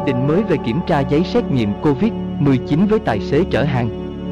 định mới về kiểm tra giấy xét nghiệm COVID-19 với tài xế chở hàng.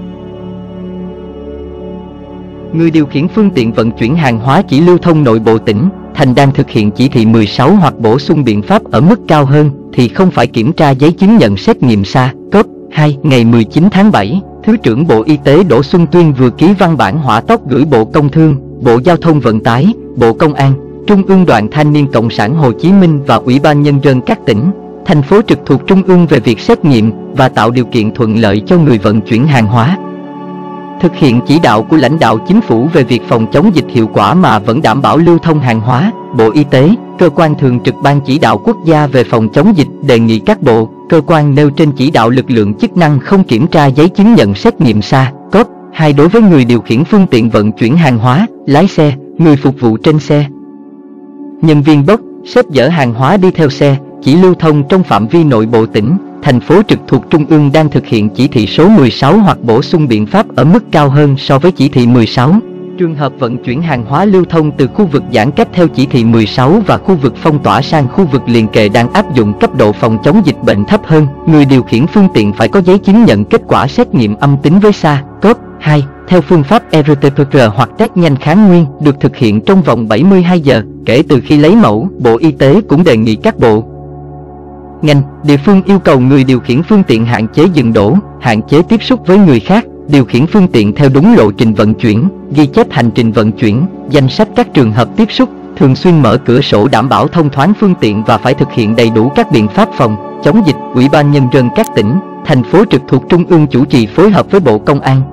Người điều khiển phương tiện vận chuyển hàng hóa chỉ lưu thông nội bộ tỉnh, thành đang thực hiện chỉ thị 16 hoặc bổ sung biện pháp ở mức cao hơn thì không phải kiểm tra giấy chứng nhận xét nghiệm SARS-CoV-2. Ngày 19 tháng 7, Thứ trưởng Bộ Y tế Đỗ Xuân Tuyên vừa ký văn bản hỏa tốc gửi Bộ Công Thương, Bộ Giao thông Vận tải, Bộ Công an, Trung ương Đoàn Thanh niên Cộng sản Hồ Chí Minh và Ủy ban Nhân dân các tỉnh, thành phố trực thuộc Trung ương về việc xét nghiệm và tạo điều kiện thuận lợi cho người vận chuyển hàng hóa. Thực hiện chỉ đạo của lãnh đạo chính phủ về việc phòng chống dịch hiệu quả mà vẫn đảm bảo lưu thông hàng hóa, Bộ Y tế, cơ quan thường trực Ban Chỉ đạo Quốc gia về phòng chống dịch đề nghị các bộ, cơ quan nêu trên chỉ đạo lực lượng chức năng không kiểm tra giấy chứng nhận xét nghiệm SARS-CoV-2 đối với người điều khiển phương tiện vận chuyển hàng hóa, lái xe, người phục vụ trên xe, nhân viên bốc, xếp dỡ hàng hóa đi theo xe, chỉ lưu thông trong phạm vi nội bộ tỉnh, thành phố trực thuộc Trung ương đang thực hiện chỉ thị số 16 hoặc bổ sung biện pháp ở mức cao hơn so với chỉ thị 16. Trường hợp vận chuyển hàng hóa lưu thông từ khu vực giãn cách theo chỉ thị 16 và khu vực phong tỏa sang khu vực liền kề đang áp dụng cấp độ phòng chống dịch bệnh thấp hơn, người điều khiển phương tiện phải có giấy chứng nhận kết quả xét nghiệm âm tính với SARS-CoV-2 theo phương pháp RT-PCR hoặc test nhanh kháng nguyên được thực hiện trong vòng 72 giờ kể từ khi lấy mẫu. Bộ Y tế cũng đề nghị các bộ, ngành, địa phương yêu cầu người điều khiển phương tiện hạn chế dừng đỗ, hạn chế tiếp xúc với người khác, điều khiển phương tiện theo đúng lộ trình vận chuyển, ghi chép hành trình vận chuyển, danh sách các trường hợp tiếp xúc, thường xuyên mở cửa sổ đảm bảo thông thoáng phương tiện và phải thực hiện đầy đủ các biện pháp phòng chống dịch. Ủy ban Nhân dân các tỉnh, thành phố trực thuộc Trung ương chủ trì phối hợp với Bộ Công an,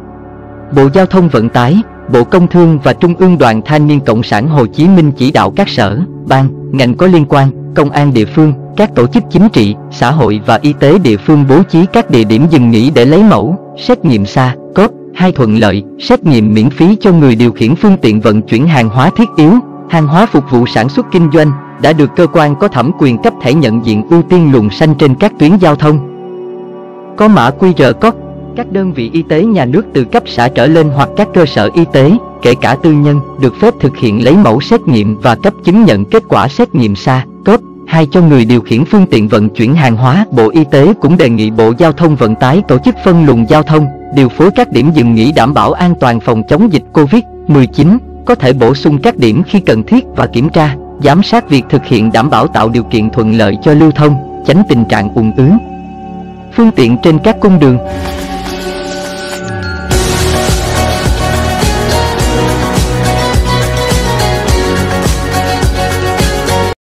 Bộ Giao thông Vận tải, Bộ Công Thương và Trung ương Đoàn Thanh niên Cộng sản Hồ Chí Minh chỉ đạo các sở, ban, ngành có liên quan, công an địa phương, các tổ chức chính trị, xã hội và y tế địa phương bố trí các địa điểm dừng nghỉ để lấy mẫu, xét nghiệm SARS-CoV-2 thuận lợi, xét nghiệm miễn phí cho người điều khiển phương tiện vận chuyển hàng hóa thiết yếu, hàng hóa phục vụ sản xuất kinh doanh, đã được cơ quan có thẩm quyền cấp thẻ nhận diện ưu tiên luồng xanh trên các tuyến giao thông. Có mã QR code, các đơn vị y tế nhà nước từ cấp xã trở lên hoặc các cơ sở y tế, kể cả tư nhân, được phép thực hiện lấy mẫu xét nghiệm và cấp chứng nhận kết quả xét nghiệm SARS-CoV-2 cho người điều khiển phương tiện vận chuyển hàng hóa. Bộ Y tế cũng đề nghị Bộ Giao thông Vận tải tổ chức phân luồng giao thông, điều phối các điểm dừng nghỉ đảm bảo an toàn phòng chống dịch COVID-19, có thể bổ sung các điểm khi cần thiết và kiểm tra, giám sát việc thực hiện đảm bảo tạo điều kiện thuận lợi cho lưu thông, tránh tình trạng ùn ứ phương tiện trên các cung đường.